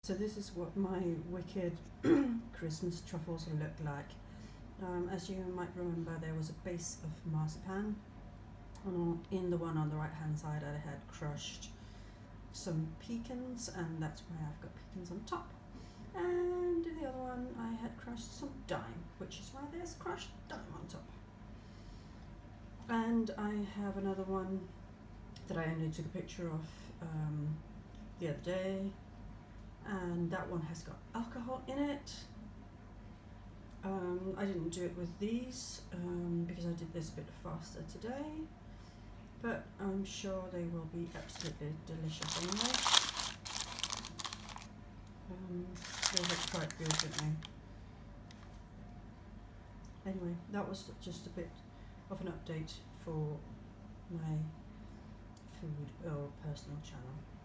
So this is what my wicked Christmas truffles look like. As you might remember, there was a base of marzipan. In the one on the right hand side I had crushed some pecans, and that's why I've got pecans on top. And in the other one I had crushed some Daim, which is why there's crushed Daim on top. And I have another one that I only took a picture of the other day, and that one has got alcohol in it. I didn't do it with these because I did this a bit faster today, but I'm sure they will be absolutely delicious anyway. They look quite good, don't they? Anyway, that was just a bit of an update for my food or personal channel.